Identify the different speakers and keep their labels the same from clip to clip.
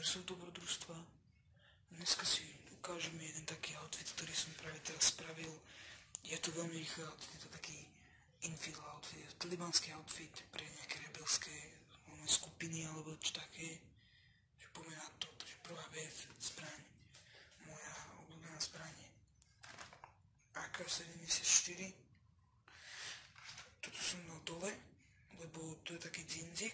Speaker 1: sú dobrodružstva. Dneska si ukážeme jeden taký outfit, ktorý som práve teraz spravil. Je to veľmi rýchly outfit, je to taký infill outfit, je to talibanský outfit pre nejaké rebelské skupiny alebo čo také. Že poďme na to, takže prvá vec, zbraň. Moja obľúbená zbraň je AK-74. Toto som dal dole, lebo to je taký dzinzik.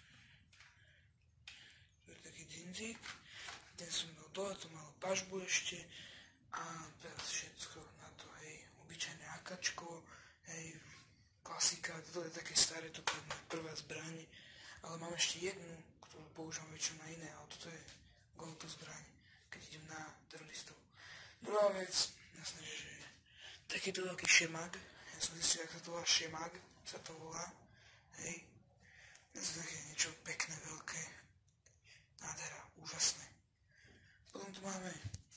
Speaker 1: Ten som dal dole, to malo pažbu ešte. A teraz všetko na to, hej, obyčajné AKčko, hej, klasika, toto je také staré, toto je moja prvá zbraň. Ale mám ešte jednu, ktorú používam väčšinou na iné, ale toto je go-to zbraň, keď idem na teroristov. Druhá vec, jasné, že takýto veľký šemag, ja som zistil, jak sa to volá šemag, sa to volá, hej. To je také niečo pekné, veľké, nádhera, úžasné. Potom tu máme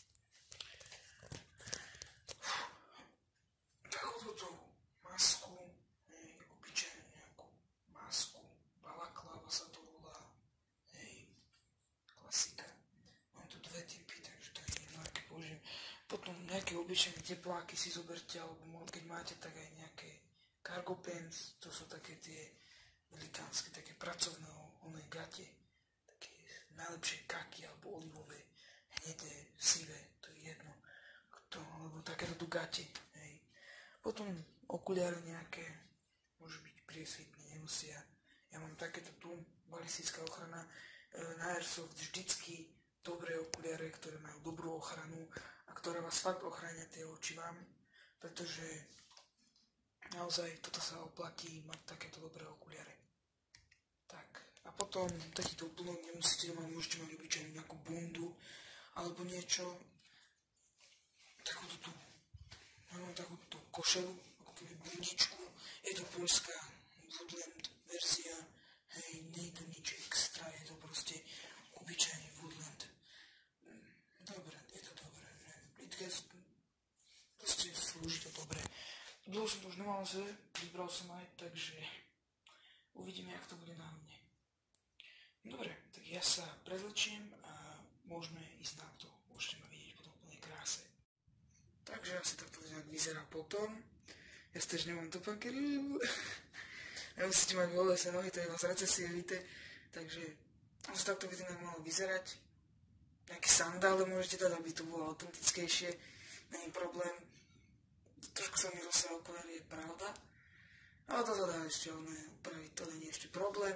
Speaker 1: takúto masku, hej, obyčajnú nejakú masku, balaklava sa to volá, hej, klasika. Mám tu dve typy, takže to je jedno, aké použijem. Potom nejaké obyčajné tepláky si zoberte, alebo keď máte, tak aj nejaké cargo pants, to sú také tie velikánske, také pracovné oné gate, také najlepšie kaky alebo olivové, hnedé, sivé, to je jedno, alebo takéto tu gate, hej. Potom okuliare nejaké, môžu byť priesvitné, nemusia. Ja mám takéto tu, balistická ochrana, na Airsoft vždycky dobré okuliare, ktoré majú dobrú ochranu a ktoré vás fakt ochránia tie oči vám, pretože naozaj toto sa oplatí mať takéto dobré okuliare. Tak, a potom takýto úplnok nemusíte mať, môžete mať obyčajnú nejakú bundu alebo niečo, takúto tu, mám takúto košelu, ako keby bundičku, je to poľská Woodland verzia, hej, nie je to nič extra, je to proste obyčajný Woodland. Dobre, je to dobré, že? Proste slúži to dobre. Dlho som to už nemal zve, vybral som aj, takže uvidíme, jak to bude na mne. Dobre, tak ja sa prezlečiem a môžeme ísť na to. Môžete ma vidieť potom v plnej kráse. Takže asi takto vyzerá potom. Ja tiež nemám topánky. Nemusíte mať voľné sa nohy, to je vás recesie, víte. Takže asi takto by to malo vyzerať. Nejaké sandále môžete dať, aby to bolo autentickejšie. Není problém. Trošku sa mi rozsah okuliare, je pravda. Ale to sa dá ešte upraviť, to nie je ešte problém.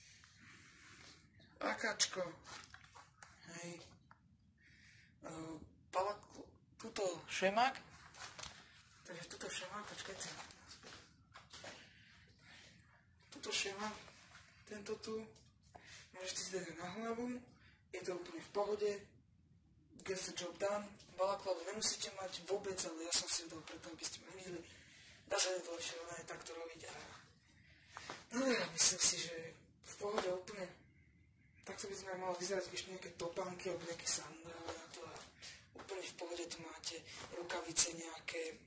Speaker 1: AKčko. Hej. Tuto šemak. Takže tuto šemak, počkajte. Tuto šemak, tento tu, môžete si dať na hlavu. Je to úplne v pohode. Get the job done. Balaklavu nemusíte mať vôbec, ale ja som si ho dal preto, aby ste ma nevideli. Dá sa to ešte aj takto robiť. No ja myslím si, že v pohode úplne. Takto by sme mali vyzerať ešte nejaké topánky alebo nejaké sandále a to a úplne v pohode tu máte rukavice nejaké